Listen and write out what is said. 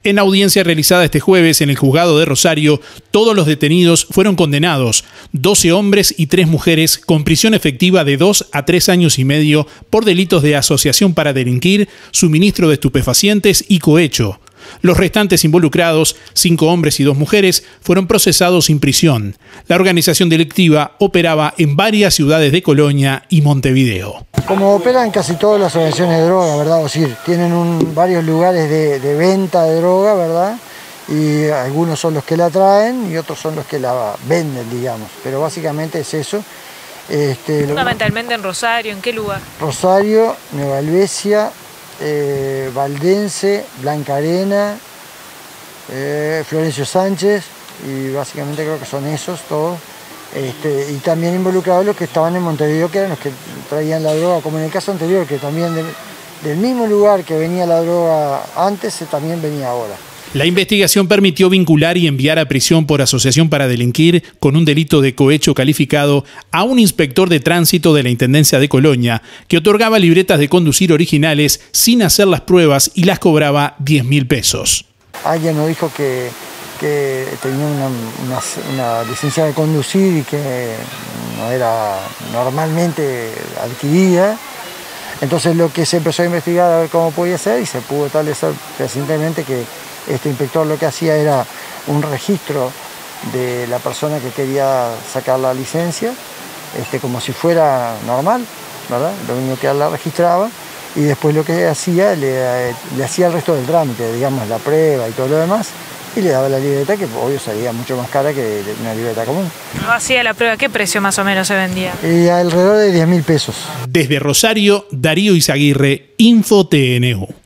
En audiencia realizada este jueves en el juzgado de Rosario, todos los detenidos fueron condenados, 12 hombres y 3 mujeres, con prisión efectiva de 2 a 3 años y medio por delitos de asociación para delinquir, suministro de estupefacientes y cohecho. Los restantes involucrados, 5 hombres y 2 mujeres, fueron procesados sin prisión. La organización delictiva operaba en varias ciudades de Colonia y Montevideo. Como operan casi todas las asociaciones de droga, ¿verdad? O sea, tienen varios lugares de venta de droga, ¿verdad? Y algunos son los que la traen y otros son los que la venden, digamos. Pero básicamente es eso. Fundamentalmente en Rosario, ¿en qué lugar? Rosario, Nueva Helvecia, Valdense, Blanca Arena, Florencio Sánchez, y básicamente creo que son esos todos. Y también involucrados los que estaban en Montevideo, que eran los que traían la droga, como en el caso anterior, que también del mismo lugar que venía la droga antes, también venía ahora. La investigación permitió vincular y enviar a prisión por asociación para delinquir con un delito de cohecho calificado a un inspector de tránsito de la Intendencia de Colonia que otorgaba libretas de conducir originales sin hacer las pruebas y las cobraba 10.000 pesos. Alguien nos dijo que tenía una licencia de conducir y que no era normalmente adquirida. Entonces lo que se empezó a investigar a ver cómo podía ser y se pudo establecer recientemente que este inspector lo que hacía era un registro de la persona que quería sacar la licencia, como si fuera normal, ¿verdad? Lo único que él la registraba y después lo que hacía, le hacía el resto del trámite, digamos, la prueba y todo lo demás, y le daba la libreta, que obvio salía mucho más cara que una libreta común. ¿No hacía la prueba? ¿Qué precio más o menos se vendía? Alrededor de 10.000 pesos. Desde Rosario, Darío Izaguirre, InfoTNU.